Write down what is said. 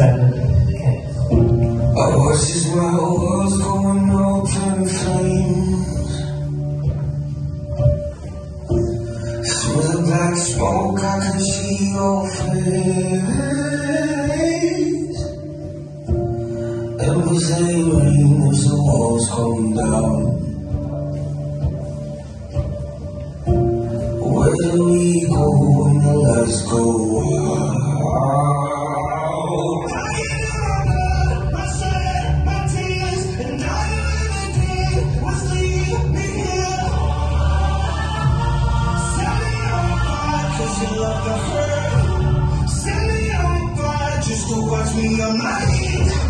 Okay. I watched as my walls going up in flames. Through the black smoke I can see your face. Everything rain as the walls come down. Where do we go when the lights go out? Send me on by just to watch me on my knees.